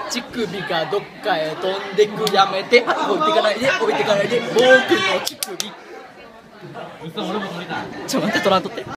乳首がどっかへ飛んでく、やめて、置いてかないで、置いてかないで、僕の乳首。 嘘、俺も撮りたい。 ちょ、待って、取らんとって。